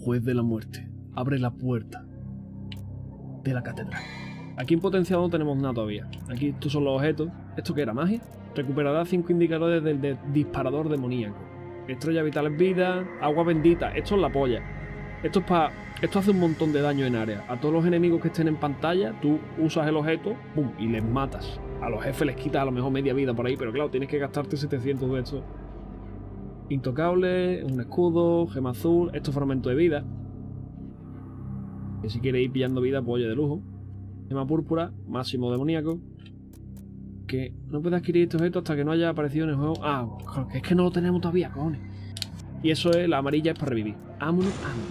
juez de la muerte, abre la puerta de la catedral. Aquí en potenciado no tenemos nada todavía. Aquí estos son los objetos. ¿Esto qué era? ¿Magia? Recuperará 5 indicadores del disparador demoníaco. Estrella vital en vida. Agua bendita. Esto es la polla. Esto hace un montón de daño en área. A todos los enemigos que estén en pantalla, tú usas el objeto, ¡pum!, y les matas. A los jefes les quitas a lo mejor media vida por ahí, pero claro, tienes que gastarte 700 de estos. Intocable, un escudo, gema azul, esto es fragmento de vida. Que si quieres ir pillando vida, pues oye, de lujo. Gema púrpura, máximo demoníaco. Que no puedes adquirir este objeto hasta que no haya aparecido en el juego. Ah, es que no lo tenemos todavía, cojones. Y eso es, la amarilla es para revivir. Vámonos, vámonos.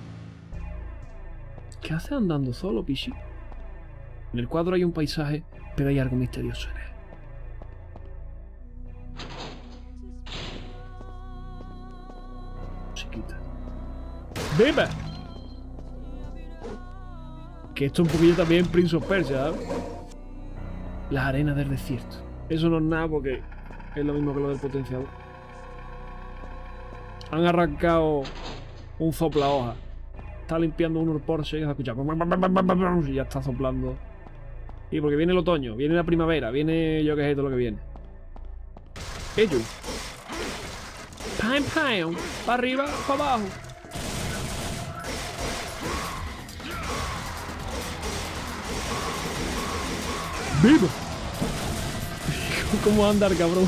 ¿Qué haces andando solo, Pichi? En el cuadro hay un paisaje, pero hay algo misterioso en él. Chiquita. ¡Viva! Que esto es un poquillo también Prince of Persia, ¿sabes? Las arenas del desierto. Eso no es nada porque es lo mismo que lo del potenciador. Han arrancado un sopla hoja. Está limpiando un Porsche y se escucha y ya está soplando. Y porque viene el otoño, viene la primavera, viene yo que sé todo lo que viene. Ello. Pam, pam. Para arriba, para abajo. ¡Viva! ¿Cómo andar, cabrón?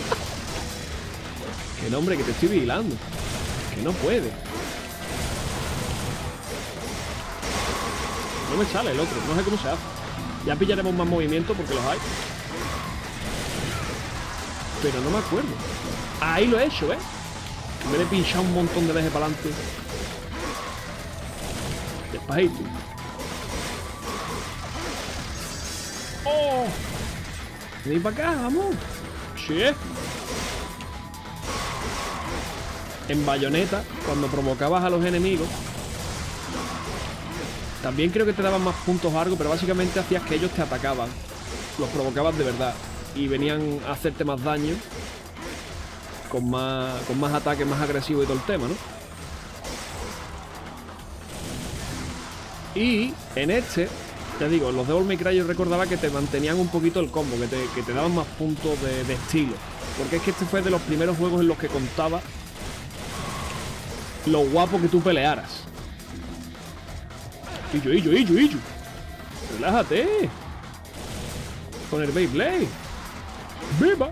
Que no, hombre, que te estoy vigilando. Que no puede. No me sale el otro, no sé cómo se hace. Ya pillaremos más movimiento porque los hay. Pero no me acuerdo. Ahí lo he hecho, ¿eh? En vez de pinchar un montón de veces para adelante. Despacito. ¡Oh! Ven para acá, vamos. Sí. En Bayonetta, cuando provocabas a los enemigos, también creo que te daban más puntos o algo, pero básicamente hacías que ellos te atacaban. Los provocabas de verdad. Y venían a hacerte más daño. Con más ataques, más agresivos y todo el tema, ¿no? Y en este, ya digo, los Devil May Cry yo recordaba que te mantenían un poquito el combo, que te daban más puntos de estilo. Porque es que este fue de los primeros juegos en los que contaba lo guapo que tú pelearas. Illo. Relájate. Con el Beyblade. ¡Viva!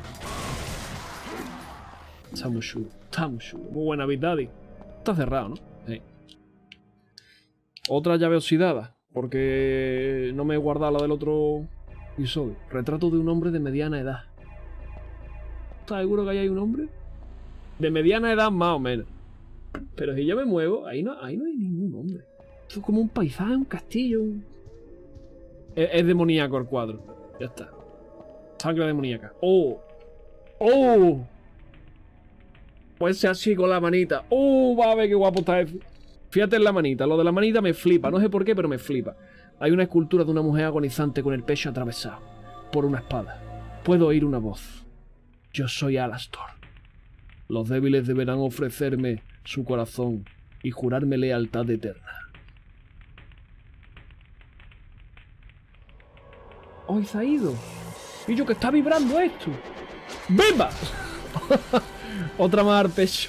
Está muy chulo. Muy buena, Big Daddy. Está cerrado, ¿no? Sí. Otra llave oxidada. Porque no me he guardado la del otro episodio. Retrato de un hombre de mediana edad. ¿Estás seguro que ahí hay un hombre? De mediana edad más o menos. Pero si yo me muevo, ahí no hay ningún hombre. Esto es como un paisaje, un castillo. Es demoníaco el cuadro. Ya está. Sangre demoníaca. ¡Oh! ¡Oh! Pues sea así con la manita. ¡Oh! Va a ver qué guapo está eso. Fíjate en la manita. Lo de la manita me flipa. No sé por qué, pero me flipa. Hay una escultura de una mujer agonizante con el pecho atravesado por una espada. Puedo oír una voz. Yo soy Alastor. Los débiles deberán ofrecerme su corazón y jurarme lealtad eterna. ¡Oh, se ha ido! ¡Pillo que está vibrando esto! ¡Viva! Otra más al pecho.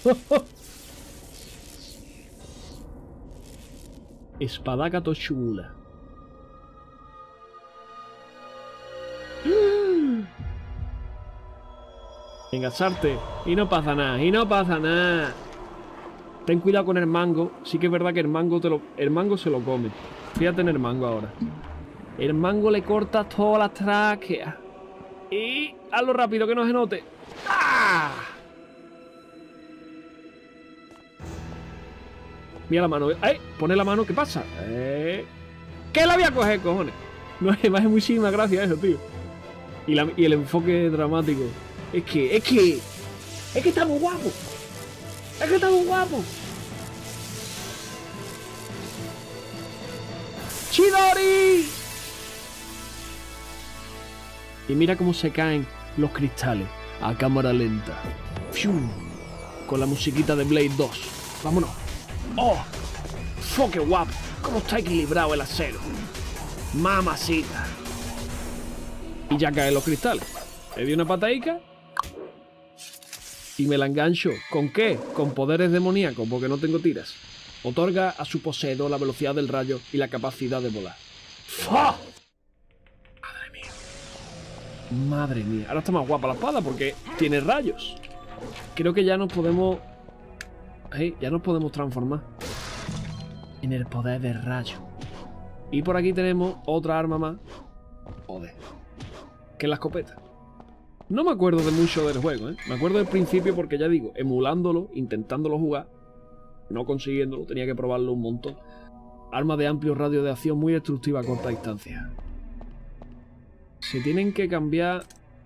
Espadaca tochula. Venga, sarte. Y no pasa nada, y no pasa nada. Ten cuidado con el mango. Sí que es verdad que el mango se lo come. Fíjate en el mango ahora. El mango le corta todas las tráqueas. Y hazlo rápido que no se note. ¡Ah! Mira la mano. ¡Eh! Pone la mano. ¿Qué pasa? ¿Qué la voy a coger, cojones? No es muchísimas gracias eso, tío. Y el enfoque dramático. Es que está muy guapo. Es que está muy guapo. ¡Chidori! Y mira cómo se caen los cristales a cámara lenta. ¡Fiu! Con la musiquita de Blade 2. ¡Vámonos! ¡Oh! ¡Fo, qué guapo! ¿Cómo está equilibrado el acero? ¡Mamacita! Y ya caen los cristales. Le di una patadica y me la engancho. ¿Con qué? Con poderes demoníacos, porque no tengo tiras. Otorga a su poseedor la velocidad del rayo y la capacidad de volar. ¡Fua! Madre mía. Madre mía. Ahora está más guapa la espada porque tiene rayos. Creo que ya nos podemos... ya nos podemos transformar en el poder del rayo. Y por aquí tenemos otra arma más. Joder. Que es la escopeta. No me acuerdo de mucho del juego, ¿eh? Me acuerdo del principio porque ya digo, emulándolo, intentándolo jugar, no consiguiéndolo, tenía que probarlo un montón. Arma de amplio radio de acción muy destructiva a corta distancia. Se tienen que cambiar...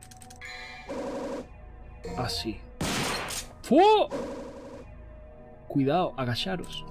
así. ¡Fu! Cuidado, agacharos.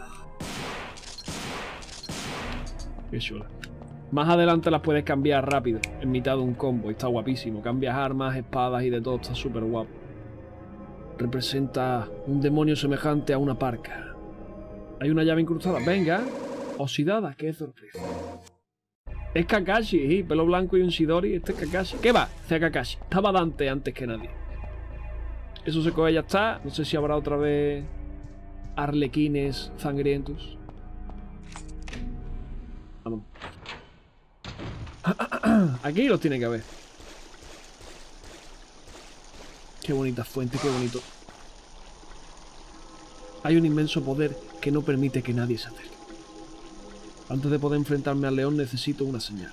Qué chula. Más adelante las puedes cambiar rápido, en mitad de un combo, y está guapísimo. Cambias armas, espadas y de todo, está súper guapo. Representa un demonio semejante a una parca. Hay una llave incrustada, venga. Oxidada, qué sorpresa. Es Kakashi, pelo blanco y un Chidori, este es Kakashi. ¿Qué va? Este Kakashi. Estaba Dante antes que nadie. Eso se coge, ya está. No sé si habrá otra vez arlequines sangrientos. Vamos. Aquí los tiene que haber. Qué bonita fuente, qué bonito. Hay un inmenso poder que no permite que nadie se acerque. Antes de poder enfrentarme al león necesito una señal.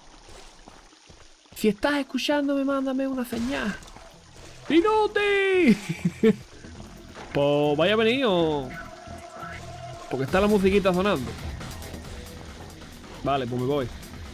Si estás escuchándome, mándame una señal. ¡Pinuti! Pues vaya venido. Porque está la musiquita sonando. Vale, pues me voy.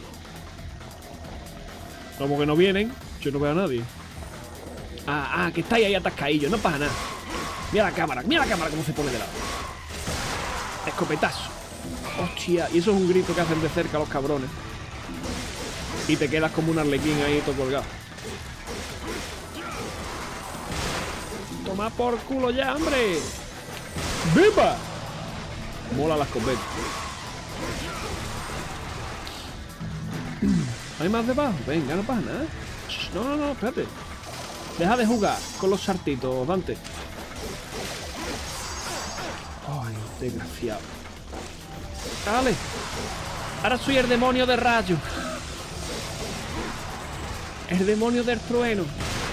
Como que no vienen, yo no veo a nadie. Que estáis ahí atascadillos, no pasa nada. Mira la cámara cómo se pone de lado. Escopetazo. Hostia, y eso es un grito que hacen de cerca los cabrones. Y te quedas como un arlequín ahí todo colgado. Toma por culo ya, hombre. ¡Viva! Mola la escopeta. ¿Hay más debajo? Venga, no pasa nada. No, espérate. Deja de jugar con los sartitos, Dante. Ay, desgraciado. Dale. Ahora soy el demonio de rayo. El demonio del trueno.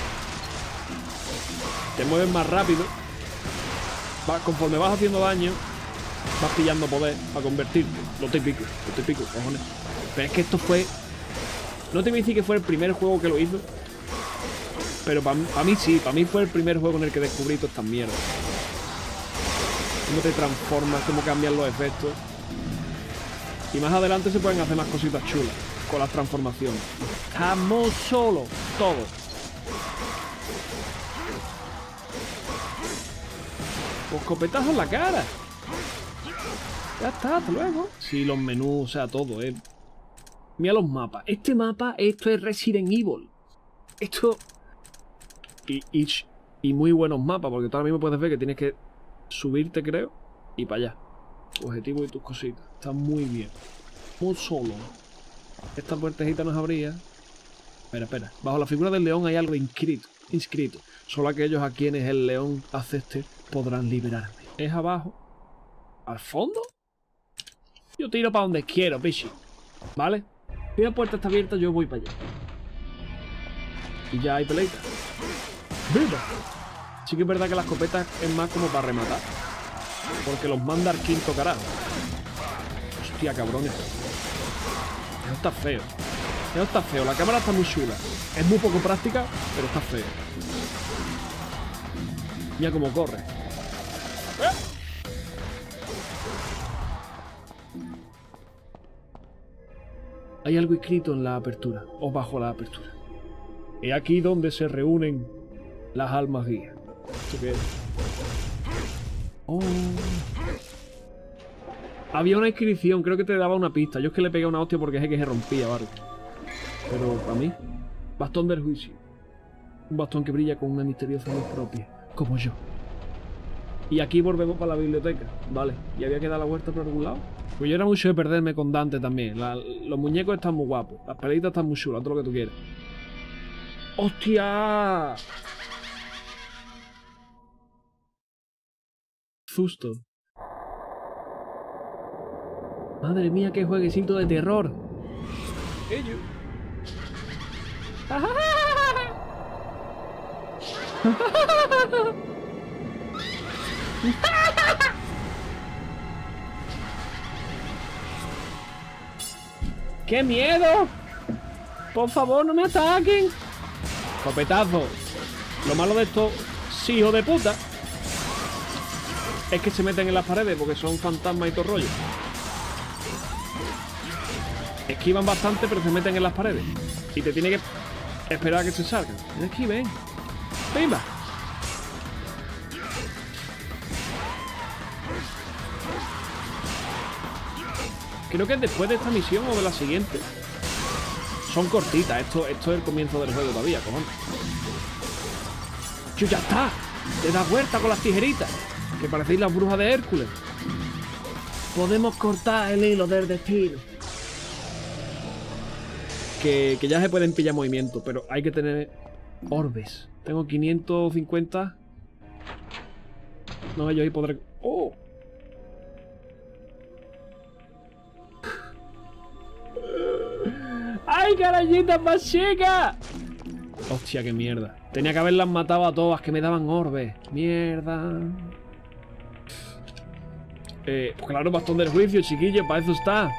Te mueves más rápido. Conforme vas haciendo daño, vas pillando poder para convertirte. Lo típico, cojones. Pero es que esto fue... No te voy a decir que fue el primer juego que lo hizo. Pero para mí sí, para mí fue el primer juego en el que descubrí todas estas mierdas. Cómo te transformas, cómo cambian los efectos. Y más adelante se pueden hacer más cositas chulas con las transformaciones. Estamos solos, todos. Pues escopetazo en la cara. Ya está, hasta luego. Sí, los menús, o sea, todo, Mira los mapas. Este mapa, esto es Resident Evil. Esto... Y muy buenos mapas, porque tú ahora mismo puedes ver que tienes que subirte, creo, y para allá. Tu objetivo y tus cositas. Está muy bien. Muy solo. Esta puertecita nos abría. Espera. Bajo la figura del león hay algo inscrito. Solo aquellos a quienes el león acepte podrán liberarme. ¿Es abajo? ¿Al fondo? Yo tiro para donde quiero, bichi. ¿Vale? Si la puerta está abierta, yo voy para allá. Y ya hay peleita. ¡Viva! Sí que es verdad que la escopeta es más como para rematar. Porque los manda al quinto carajo. Hostia, cabrones. Eso está feo. Eso está feo. La cámara está muy chula. Es muy poco práctica, pero está feo. Mira cómo corre. Hay algo escrito en la apertura, o bajo la apertura. Es aquí donde se reúnen las almas guías. ¿Esto qué es? Oh. Había una inscripción, creo que te daba una pista. Yo es que le pegué una hostia porque es que se rompía, ¿vale? Pero para mí, bastón del juicio. Un bastón que brilla con una misteriosa luz propia, como yo. Y aquí volvemos para la biblioteca. Vale, y había que dar la vuelta por algún lado. Pues yo era mucho de perderme con Dante también. Los muñecos están muy guapos. Las pelitas están muy chulas, todo lo que tú quieras. ¡Hostia! Susto. Madre mía, qué jueguecito de terror. Ello. ¡Qué miedo! Por favor, no me ataquen. Copetazo. Lo malo de estos hijos de puta es que se meten en las paredes porque son fantasmas y todo rollo. Esquivan bastante, pero se meten en las paredes. Y te tiene que esperar a que se salgan. No esquiven. ¡Pimba! Creo que es después de esta misión o de la siguiente. Son cortitas. Esto es el comienzo del juego todavía, cojones. ¡Yo ya está! ¡Te das vuelta con las tijeritas! Que parecéis las brujas de Hércules. Podemos cortar el hilo del destino. Que ya se pueden pillar movimiento, pero hay que tener orbes. Tengo 550. No, yo ahí podré... ¡Oh! ¡Ay, carayitas más chicas! Hostia, qué mierda. Tenía que haberlas matado a todas, que me daban orbes. Mierda. Pues claro, bastón del juicio, chiquillo, para eso está.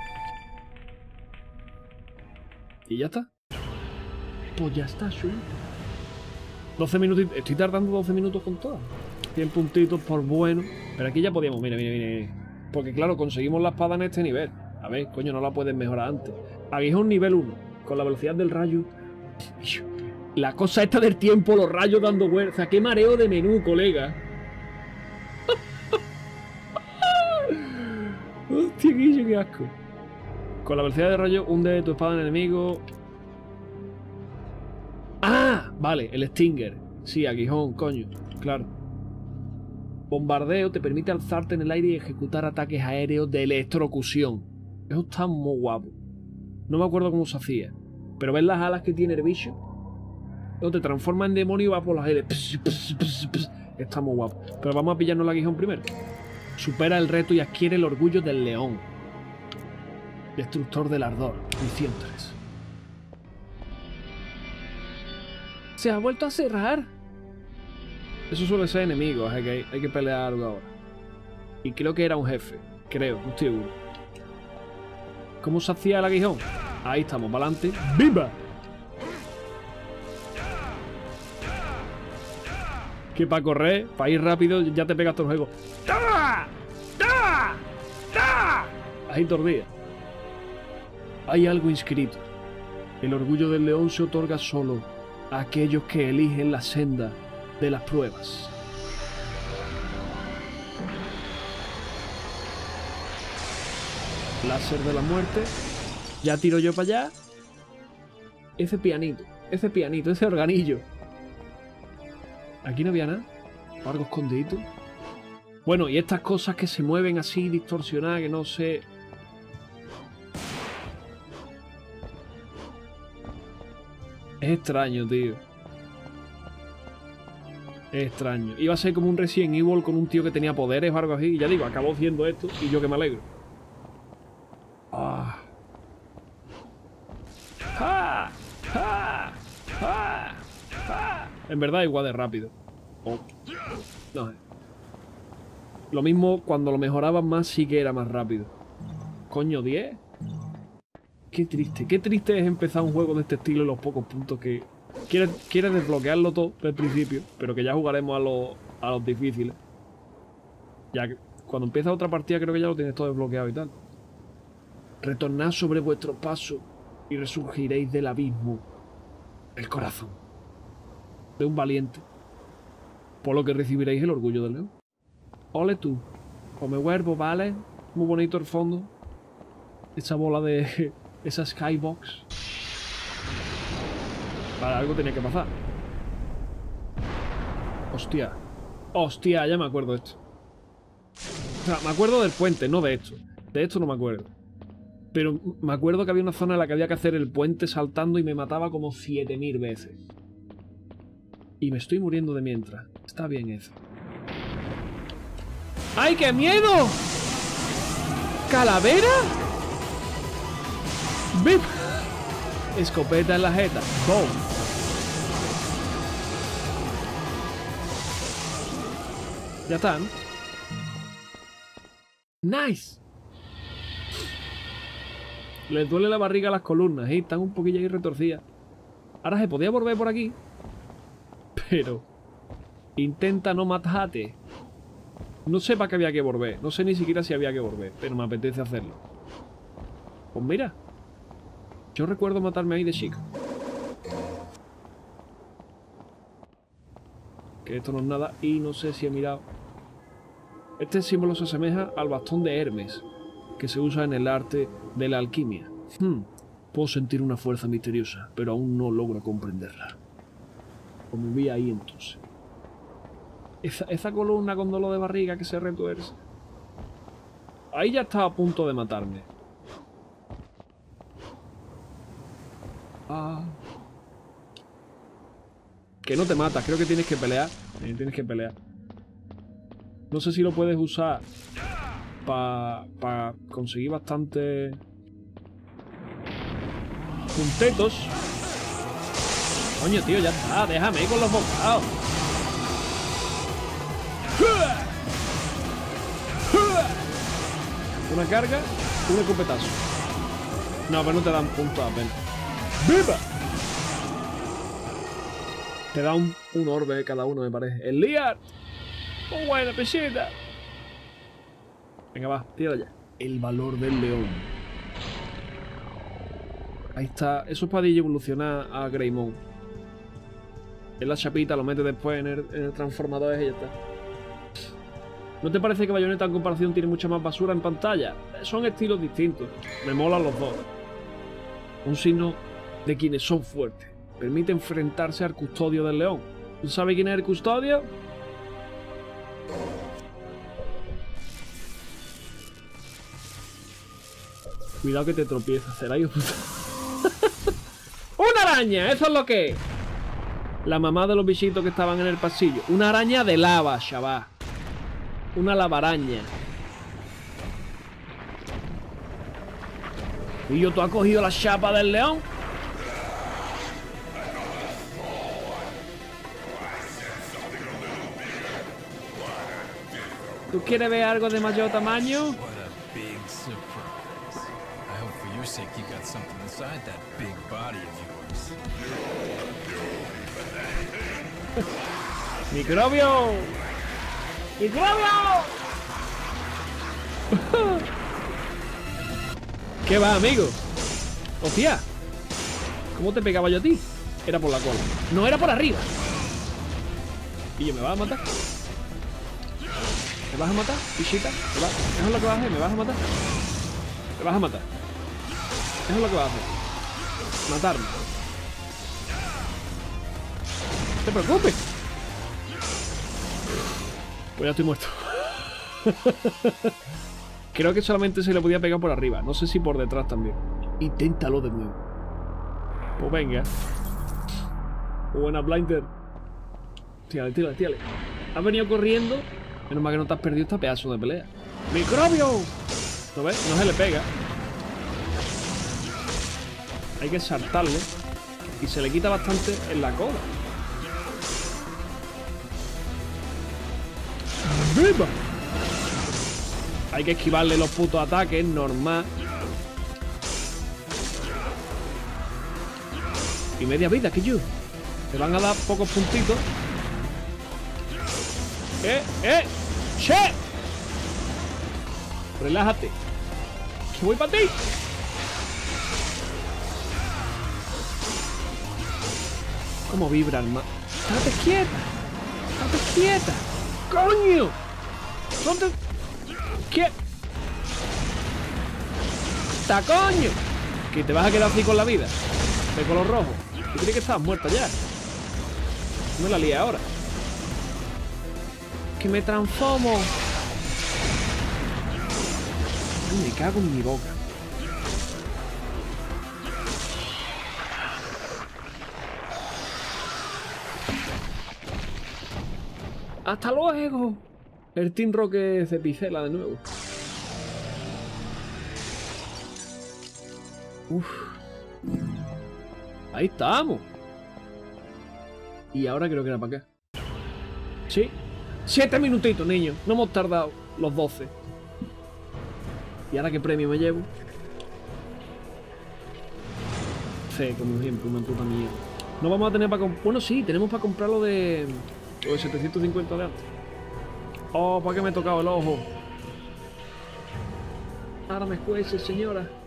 Y ya está. Pues ya está, sí. 12 minutos. Estoy tardando 12 minutos con todas. 100 puntitos por bueno. Pero aquí ya podíamos. Mira, mira, mira. Porque claro, conseguimos la espada en este nivel. A ver, coño, no la puedes mejorar antes. Aguijón nivel 1. Con la velocidad del rayo. La cosa esta del tiempo, los rayos dando vueltas. O sea, qué mareo de menú, colega. Hostia, Guillo, qué asco. Con la velocidad de rayo, hunde tu espada en el enemigo. ¡Ah! Vale, el Stinger. Sí, aguijón, coño. Claro. Bombardeo te permite alzarte en el aire y ejecutar ataques aéreos de electrocución. Eso está muy guapo. No me acuerdo cómo se hacía. Pero ves las alas que tiene el bicho. Eso te transforma en demonio y va por las aires. Está muy guapo. Pero vamos a pillarnos el aguijón primero. Supera el reto y adquiere el orgullo del león. Destructor del ardor. Misión 3. Se ha vuelto a cerrar. Eso suele ser enemigo, así que hay que pelear algo ahora. Y creo que era un jefe. Creo, no estoy seguro. ¿Cómo se hacía el aguijón? Ahí estamos, para adelante. ¡Viva! Que para correr, para ir rápido, ya te pegas todo el juego. ¡Ta! ¡Ta! ¡Ta! Ahí tordía. Hay algo inscrito. El orgullo del león se otorga solo a aquellos que eligen la senda de las pruebas. Láser de la muerte. Ya tiro yo para allá. Ese pianito, ese organillo. Aquí no había nada. Algo escondido. Bueno, y estas cosas que se mueven así, distorsionadas, que no sé. Es extraño, tío. Es extraño. Iba a ser como un Resident Evil con un tío que tenía poderes o algo así. Y ya digo, acabó siendo esto y yo que me alegro. Ah. ¡Ja! ¡Ja! ¡Ja! ¡Ja! En verdad igual de rápido. Oh. No sé. Lo mismo cuando lo mejoraban más sí que era más rápido. Coño, 10. Qué triste es empezar un juego de este estilo en los pocos puntos que... Quieres desbloquearlo todo desde el principio, pero que ya jugaremos a los difíciles. Ya que cuando empieza otra partida creo que ya lo tienes todo desbloqueado y tal. Retornad sobre vuestro paso y resurgiréis del abismo. El corazón de un valiente, por lo que recibiréis el orgullo del león. Ole tú, come huervo, ¿vale? Muy bonito el fondo. Esa bola de... esa skybox. Vale, algo tenía que pasar. Hostia. Hostia, ya me acuerdo de esto. O sea, me acuerdo del puente, no de esto. De esto no me acuerdo. Pero me acuerdo que había una zona en la que había que hacer el puente saltando y me mataba como 7000 veces. Y me estoy muriendo de mientras. Está bien eso. ¡Ay, qué miedo! ¿Calavera? ¡Bip! Escopeta en la jeta. ¡Boom! Ya están. ¡Nice! Les duele la barriga a las columnas, ¿eh? Están un poquillo ahí retorcidas. Ahora se podía volver por aquí. Pero... intenta no matarte. No sé para qué había que volver. No sé ni siquiera si había que volver. Pero me apetece hacerlo. Pues mira. Yo recuerdo matarme ahí de chico. Que esto no es nada. Y no sé si he mirado. Este símbolo se asemeja al bastón de Hermes, que se usa en el arte de la alquimia. Puedo sentir una fuerza misteriosa, pero aún no logro comprenderla. Como vi ahí entonces. Esa columna con dolor de barriga que se retuerce. Ahí ya estaba a punto de matarme. Que no te matas, creo que tienes que pelear. Tienes que pelear. No sé si lo puedes usar para conseguir bastante puntetos. Coño, tío, ya está. Déjame con los bocados. Una carga, un escopetazo. No, pero no te dan puntos apenas. ¡Viva! Te da un orbe cada uno, me parece. ¡El liar! ¡Oh, buena peseta! Venga, va, tira ya. El valor del león. Ahí está. Eso es para evolucionar a Greymon. Es la chapita, lo metes después en el transformador y ya está. ¿No te parece que Bayonetta en comparación tiene mucha más basura en pantalla? Son estilos distintos. Me molan los dos. Un signo de quienes son fuertes. Permite enfrentarse al custodio del león. ¿Tú sabes quién es el custodio? Cuidado que te tropiezas, será hijo puta. ¡Una araña! Eso es lo que es. La mamá de los bichitos que estaban en el pasillo. Una araña de lava, chaval. Una lavaraña. ¿Y yo tú has cogido la chapa del león? ¿Tú quieres ver algo de mayor tamaño? ¡Microbio! ¡Microbio! ¿Qué va, amigo? Hostia, ¿cómo te pegaba yo a ti? Era por la cola. No, era por arriba. ¿Y yo me vas a matar? ¿Me vas a matar, bichita? Eso es lo que vas a hacer, ¿me vas a matar? ¿Me vas a matar? Eso es lo que vas a hacer. Matarme. No te preocupes. Pues ya estoy muerto. Creo que solamente se le podía pegar por arriba. No sé si por detrás también. Inténtalo de nuevo. Pues venga. Buena, Blinder. Tírale, tírale, tírale. Has venido corriendo. Menos mal que no te has perdido este pedazo de pelea. ¡Microbio! ¿Lo ves? No se le pega. Hay que saltarlo. Y se le quita bastante en la cola. ¡Viva! Hay que esquivarle los putos ataques, normal. Y media vida, que yo. Te van a dar pocos puntitos. ¡Che! Relájate. Que voy para ti. ¿Cómo vibra el mar? ¡Estate quieta! ¡Estate quieta! ¡Coño! ¿Dónde? ¿Qué? ¡Ta coño! Que te vas a quedar así con la vida. De color rojo. Yo creí que estabas muerta ya. No me la lié ahora. Que me transformo. Ay, me cago en mi boca. ¡Hasta luego! El Team Rocket se picela de nuevo. Uf. Ahí estamos. Y ahora creo que era para acá. Sí. 7 minutitos, niños. No hemos tardado los 12. ¿Y ahora qué premio me llevo? C, como siempre, una puta mierda. No vamos a tener para comprar... Bueno, sí, tenemos para comprar lo de 750 de antes. Oh, ¿para qué me he tocado el ojo? Ahora me escuece, señora.